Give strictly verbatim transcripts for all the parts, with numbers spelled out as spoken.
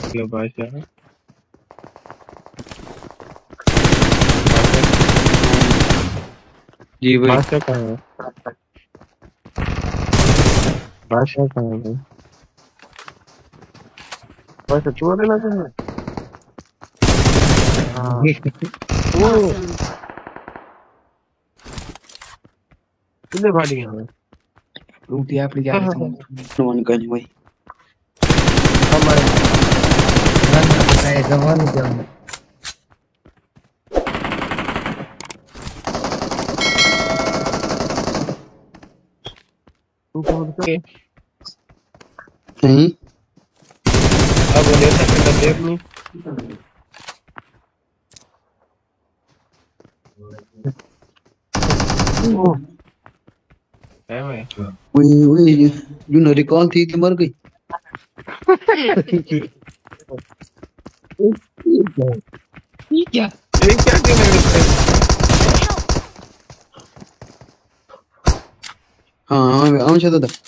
Hello बादशाह। जी भाई। बादशाह कहाँ है? बादशाह कहाँ है भाई? बादशाह तू वाले लगे हैं? हाँ। वो Awesome. कितने भाड़ी हैं? रोटी आपली जाली वन गनी भाई। हमारे Mana saya kawan jam. तू कौन से? नहीं अब वो लेता है देख नहीं। ओ है भाई। वही वही जो न रिकॉल थी कि मर गई। ये क्या ये क्या गेम है इसका? हाँ हाँ आम शायद था।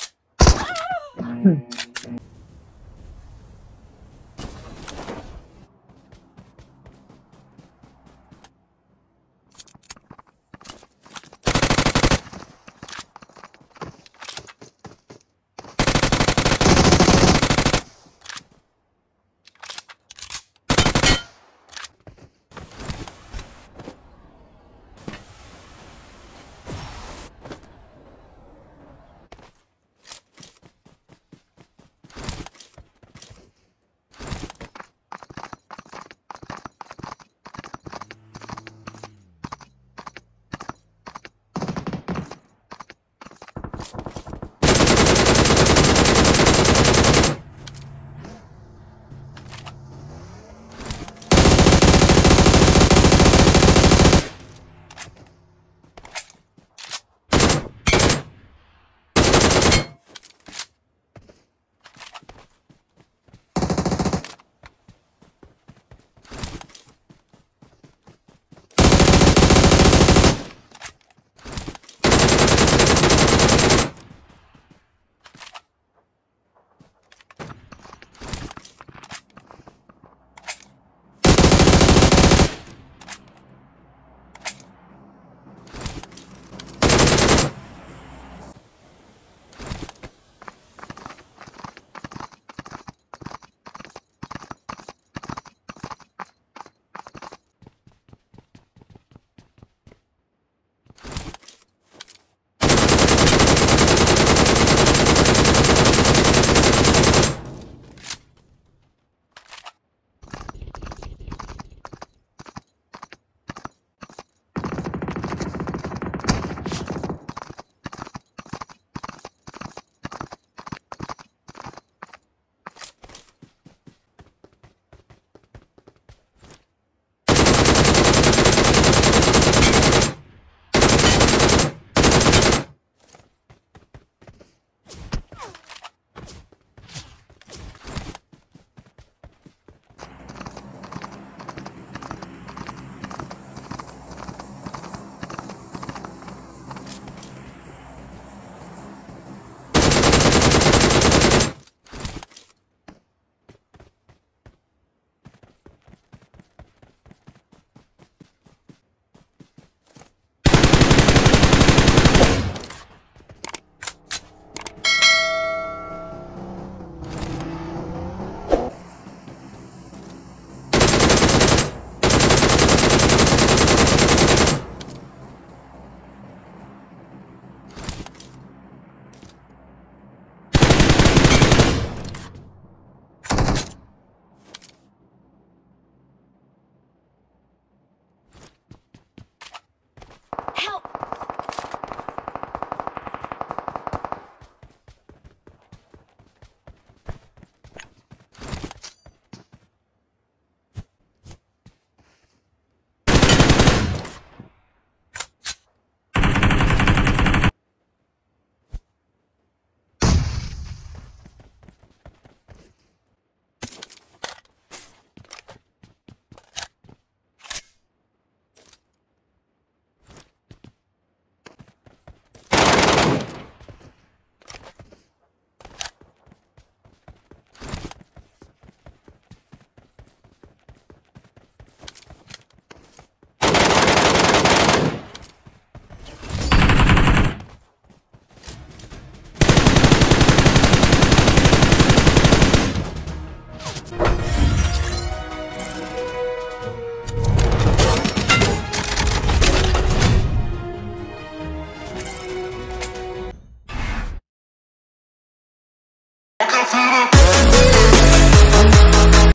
Thank you.